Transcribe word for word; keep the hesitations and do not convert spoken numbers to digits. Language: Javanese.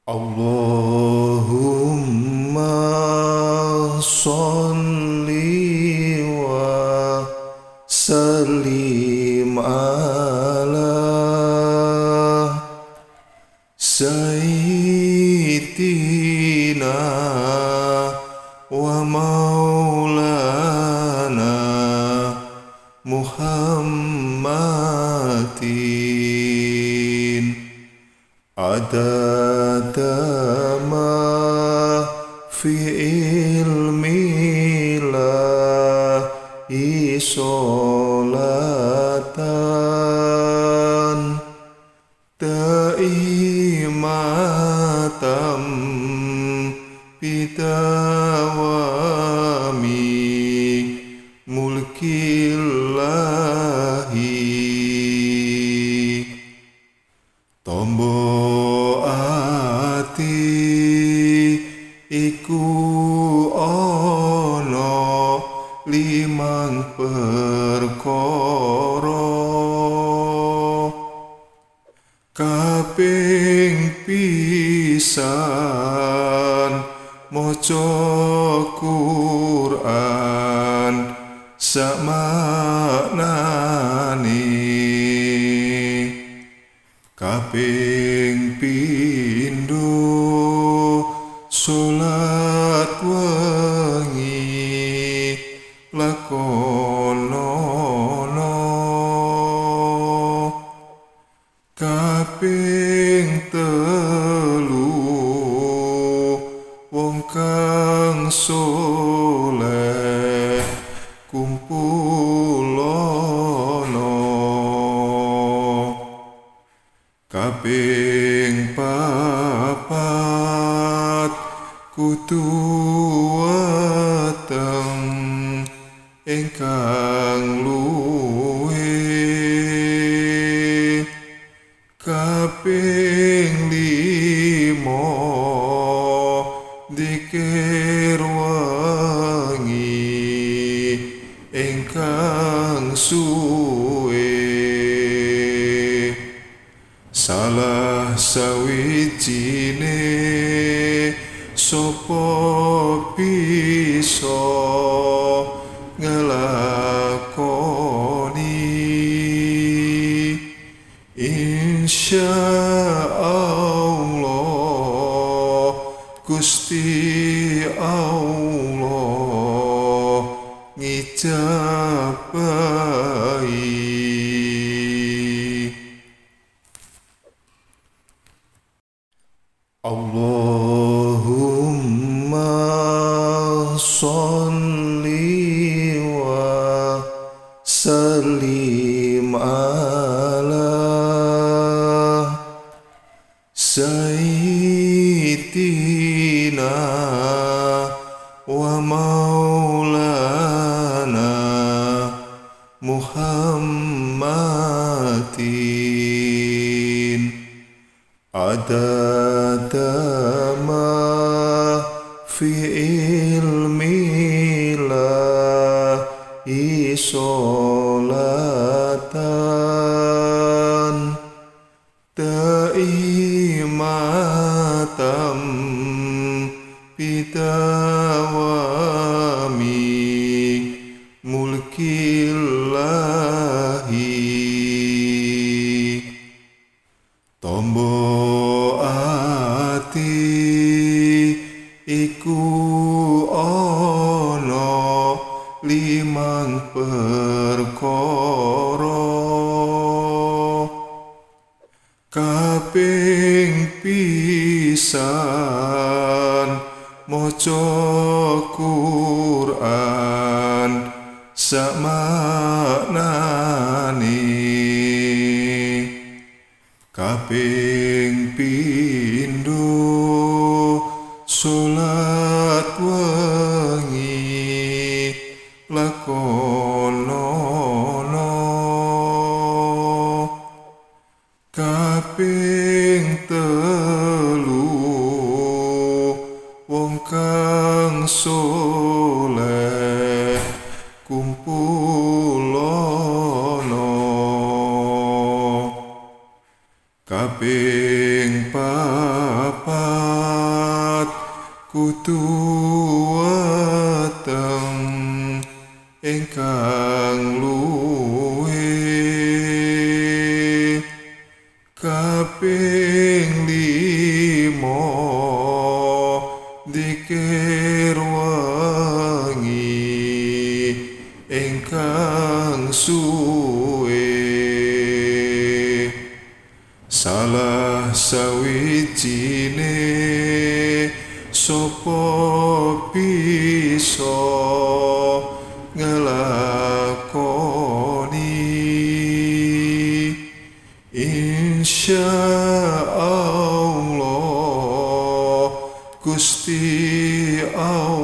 Allahumma sholli wa sallim ala sayyidina wa maulana Muhammadin adada ma fi ilmi la isolatan ta'imatam bidawami mulkillahi tombo ati iku ana limang perkara kaping pisan maca Quran sak maknane kaping pindho salat wengi lakonono kaping telu wong kang soleh kumpulono kaping papat kudu weteng ingkang luwih kaping limo dikir wengi ingkang suwe salah sawijine sapa bisa ngelakoni insyaallah Gusti Allah ngijabahi. Allahumma sholli wa sallim ala sayyidina wa maulana Muhammadin adada ma fi ilmi la isolatan ta'imatam bidawami mulkillahi tombo ati iku ana limang perkara kaping pisan maca Quran sak maknane kaping pindho salat wengi lakonono kaping telu wong kang soleh kumpulono kaping papat kutuwateng ingkang luwih kaping limo dikir wengi ingkang suwe salah sawijine sapa bisa ngelakoni insya Allah Gusti Allah